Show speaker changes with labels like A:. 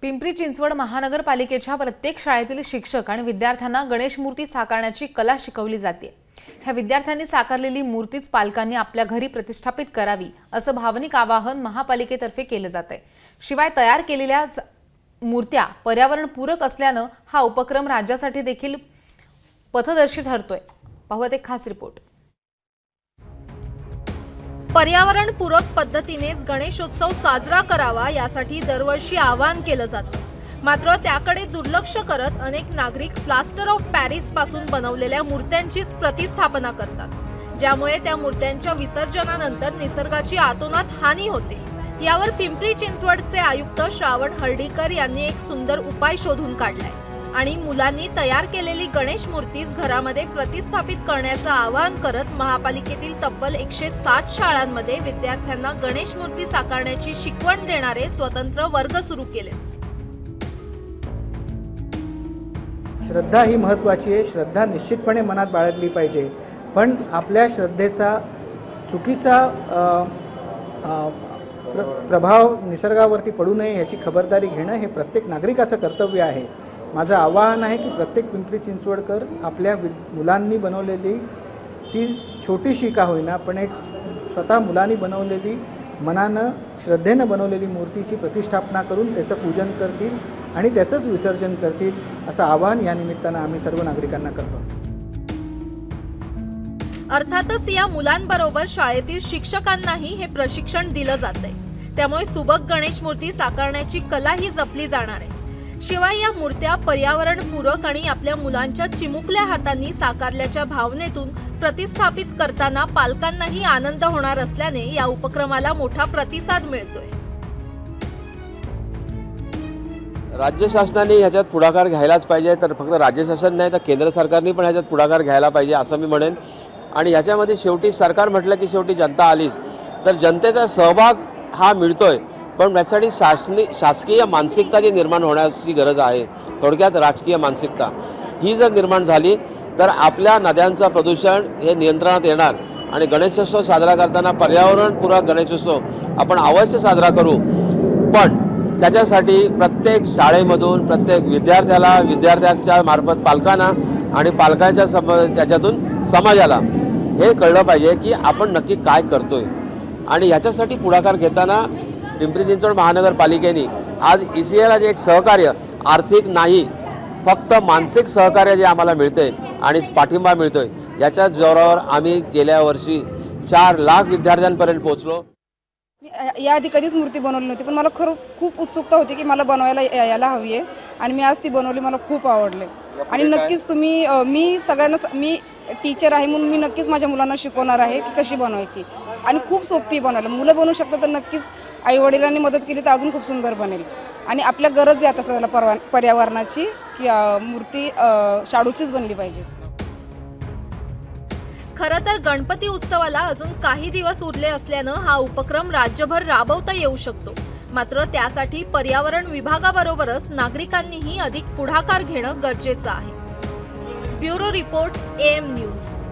A: पिंपरी चिंचवड महानगरपालिकेच्या प्रत्येक शाळेतील शिक्षक आणि विद्यार्थ्यांना गणेश मूर्ती साकारण्याची कला शिकवली जाते। ह्या विद्यार्थ्यांनी साकारलेली मूर्तीच पालकांनी आपल्या घरी प्रतिष्ठापित करावी असं भावनिक आवाहन महापालिकेतर्फे केलं जातंय। शिवाय तयार केलेल्या मूर्त्या पर्यावरणपूरक असल्याने हा उपक्रम राज्यासाठी देखील पथदर्शी ठरतोय। पाहूयात एक खास रिपोर्ट।
B: पर्यावरणपूरक पद्धतीनेच गणेशोत्सव साजरा करावा यासाठी दरवर्षी आवाहन केलं जातं। मात्र त्याकडे दुर्लक्ष करत अनेक नागरिक प्लास्टर ऑफ पॅरिस पासून बनवलेल्या मूर्त्यांचीच प्रतिस्थापना करतात, ज्यामुळे त्या मूर्त्यांच्या विसर्जनानंतर निसर्गाची आतोनात हानी होते। यावर पिंपरी चिंचवडचे आयुक्त श्रावण हर्डीकर यांनी एक सुंदर उपाय शोधून काढलाय आणि मुलांनी तयार केलेली गणेश मूर्तीच घरामध्ये प्रतिस्थापित करण्याचं आवाहन करत महापालिकेतील तब्बल 107 शाळांमध्ये विद्यार्थ्यांना गणेश मूर्ती साकारण्याची शिकवण देणारे स्वतंत्र वर्ग सुरू केले।
C: श्रद्धा ही महत्त्वाची आहे। श्रद्धा निश्चितपणे मनात बाळगली पाहिजे, पण आपल्या श्रद्धेचा चुकीचा प्रभाव निसर्गावरती पडू नये याची खबरदारी घेणं हे प्रत्येक नागरिकाचं कर्तव्य आहे। माझं आवाहन आहे की प्रत्येक पिंपरी चिंचवडकर आपल्या मुलांनी बनवलेली ती छोटीशी का होईना पण एक स्वतः मुलांनी बनवलेली मनानं श्रद्धेनं बनवलेली मूर्तीची प्रतिष्ठापना करून त्याचं पूजन करतील आणि त्याचंच विसर्जन करतील असं आवाहन या निमित्तानं आम्ही सर्व नागरिकांना करतो।
B: अर्थातच या मुलांबरोबर शाळेतील शिक्षकांनाही हे प्रशिक्षण दिलं जातंय, त्यामुळे सुबक गणेश मूर्ती साकारण्याची कलाही जपली जाणार आहे। शिवाय या मूर्त्या पर्यावरणपूरक आणि आपल्या मुलांच्या चिमुकल्या हातांनी साकारल्याच्या भावनेतून प्रतिस्थापित करताना पालकांनाही आनंद होणार असल्याने या उपक्रमाला मोठा प्रतिसाद मिळतोय।
D: राज्य शासनाने ह्याच्यात पुढाकार घ्यायलाच पाहिजे, तर फक्त राज्य शासन नाही तर केंद्र सरकारने पण ह्याच्यात पुढाकार घ्यायला पाहिजे असं मी म्हणेन। आणि ह्याच्यामध्ये शेवटी सरकार म्हटलं की शेवटी जनता आलीच, तर जनतेचा सहभाग हा मिळतोय, पण यासाठी शासकीय मानसिकता जी निर्माण होण्याची गरज आहे। थोडक्यात राजकीय मानसिकता ही जर निर्माण झाली तर आपल्या नद्यांचं प्रदूषण हे नियंत्रणात येणार आणि गणेशोत्सव साजरा करताना पर्यावरणपूरक गणेशोत्सव आपण अवश्य साजरा करू। पण त्याच्यासाठी प्रत्येक शाळेमधून प्रत्येक विद्यार्थ्याच्या मार्फत पालकांना आणि पालकांच्या त्याच्यातून समाजाला हे कळलं पाहिजे की आपण नक्की काय करतोय। आणि याच्यासाठी पुढाकार घेताना पिंपरी चिंचवड महानगरपालिकेने आज ECAला जे एक सहकार्य आर्थिक नाही फक्त मानसिक सहकार्य जे आम्हाला मिळते आणि पाठिंबा मिळतोय, याच्या जोरावर आम्ही गेल्या वर्षी 4 लाख विद्यार्थ्यांपर्यंत पोहोचलो।
E: याआधी कधीच मूर्ती बनवली नव्हती, पण मला खूप उत्सुकता होती की मला बनवायला यायला हवी आहे आणि मी आज ती बनवली। मला खूप आवडले आणि नक्कीच मी टीचर आहे म्हणून मी नक्कीच माझ्या मुलांना शिकवणार आहे की कशी बनवायची आणि खूप सोपी बनवायला। मुलं बनवू शकतात तर नक्कीच आईवडिलांनी मदत केली तर अजून खूप सुंदर बनेल। आणि आपल्या गरज आहे आता सगळ्याला पर्यावरणाची की मूर्ती शाडूचीच बनली पाहिजे।
B: खरं तर गणपती उत्सवाला अजून काही दिवस उरले असल्यानं हा उपक्रम राज्यभर राबवता येऊ शकतो। मात्र त्यासाठी पर्यावरण विभागाबरोबरच नागरिकांनीही अधिक पुढाकार घेणं गरजेचं आहे। Bureau report AM news.